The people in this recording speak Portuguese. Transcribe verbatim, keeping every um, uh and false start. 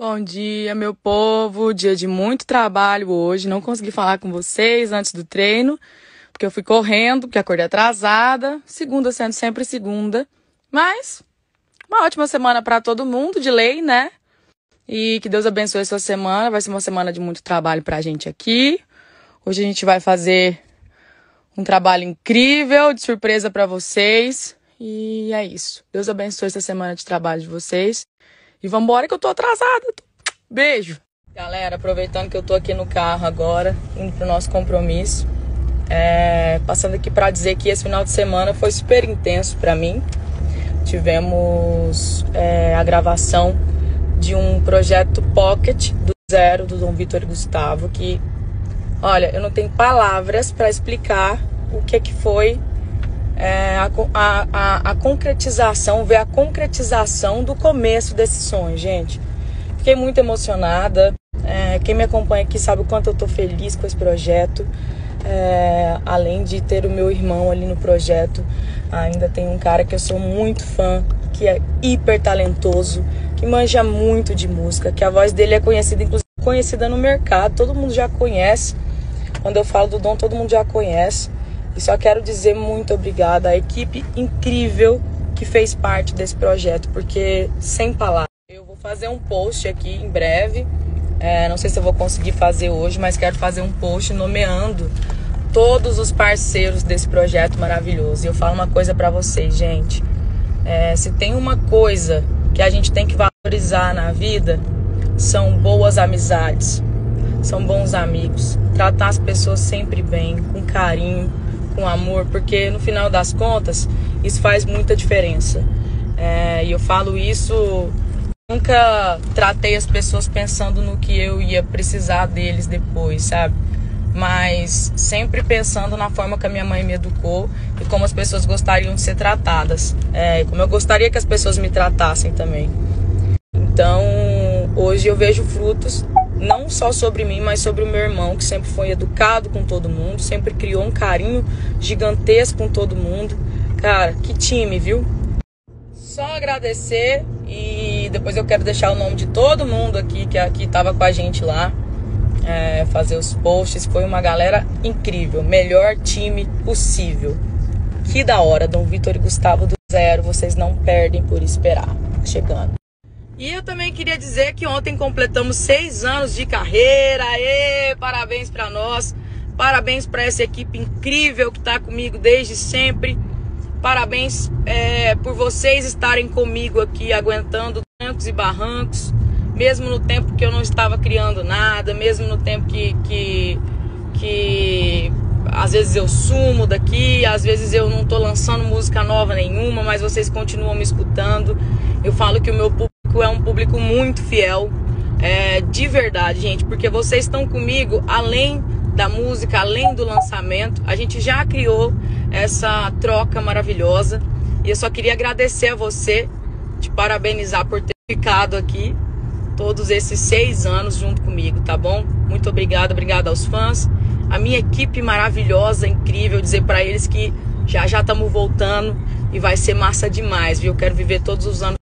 Bom dia, meu povo. Dia de muito trabalho hoje. Não consegui falar com vocês antes do treino, porque eu fui correndo, porque acordei atrasada. Segunda sendo sempre segunda. Mas uma ótima semana para todo mundo, de lei, né? E que Deus abençoe essa semana. Vai ser uma semana de muito trabalho pra gente aqui. Hoje a gente vai fazer um trabalho incrível, de surpresa para vocês. E é isso. Deus abençoe essa semana de trabalho de vocês. E vambora que eu tô atrasada. Beijo. Galera, aproveitando que eu tô aqui no carro agora, indo pro nosso compromisso. É, passando aqui pra dizer que esse final de semana foi super intenso pra mim. Tivemos é, a gravação de um projeto Pocket do zero, do Dom Vitor e Gustavo, que, olha, eu não tenho palavras pra explicar o que que foi É, a, a, a, a concretização, ver a concretização do começo desse sonho, gente. Fiquei muito emocionada. É, quem me acompanha aqui sabe o quanto eu tô feliz com esse projeto. É, além de ter o meu irmão ali no projeto, ainda tem um cara que eu sou muito fã, que é hiper talentoso, que manja muito de música, que a voz dele é conhecida, inclusive conhecida no mercado, todo mundo já conhece. Quando eu falo do Dom, todo mundo já conhece. E só quero dizer muito obrigada à equipe incrível que fez parte desse projeto, porque sem palavras. Eu vou fazer um post aqui em breve, é, não sei se eu vou conseguir fazer hoje, mas quero fazer um post nomeando todos os parceiros desse projeto maravilhoso. E eu falo uma coisa pra vocês, gente, é, se tem uma coisa que a gente tem que valorizar na vida, são boas amizades, são bons amigos, tratar as pessoas sempre bem, com carinho, com amor, porque no final das contas isso faz muita diferença. É, e eu falo isso, nunca tratei as pessoas pensando no que eu ia precisar deles depois, sabe? Mas sempre pensando na forma que a minha mãe me educou e como as pessoas gostariam de ser tratadas, é, como eu gostaria que as pessoas me tratassem também. Então hoje eu vejo frutos não só sobre mim, mas sobre o meu irmão, que sempre foi educado com todo mundo, sempre criou um carinho gigantesco com todo mundo. Cara, que time, viu? Só agradecer, e depois eu quero deixar o nome de todo mundo aqui que aqui estava com a gente lá, é, fazer os posts. Foi uma galera incrível, melhor time possível. Que da hora, Dom Vitor e Gustavo do zero, vocês não perdem por esperar. Chegando. E eu também queria dizer que ontem completamos seis anos de carreira. Aê, parabéns para nós. Parabéns para essa equipe incrível que está comigo desde sempre. Parabéns é, por vocês estarem comigo aqui, aguentando trancos e barrancos. Mesmo no tempo que eu não estava criando nada. Mesmo no tempo que, que, que às vezes eu sumo daqui. Às vezes eu não estou lançando música nova nenhuma, mas vocês continuam me escutando. Eu falo que o meu público é um público muito fiel, é, de verdade, gente, porque vocês estão comigo além da música, além do lançamento. A gente já criou essa troca maravilhosa e eu só queria agradecer a você, te parabenizar por ter ficado aqui todos esses seis anos junto comigo, tá bom? Muito obrigada, obrigada aos fãs, a minha equipe maravilhosa, incrível, dizer para eles que já já estamos voltando e vai ser massa demais, viu? Eu quero viver todos os anos